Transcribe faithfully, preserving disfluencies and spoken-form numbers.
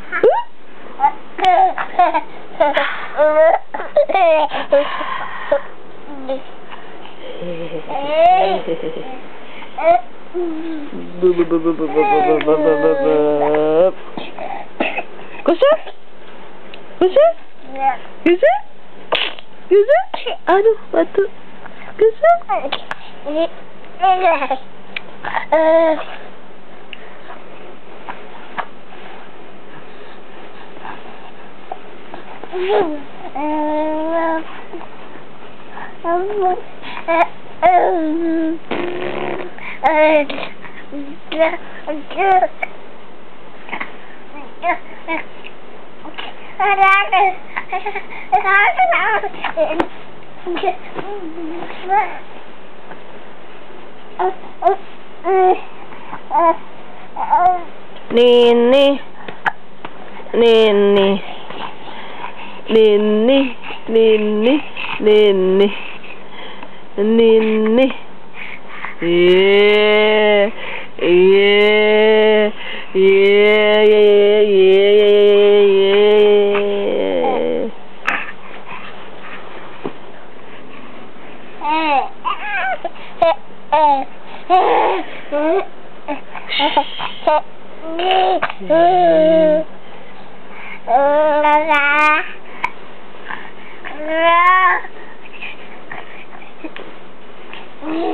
Kusa? Kusa? Kusa? Kusa? Aduh, batu. Kusa? Nini, Nini, Nini, Nini, Nini, Nini. Yeah, yeah, yeah, yeah, yeah, yeah.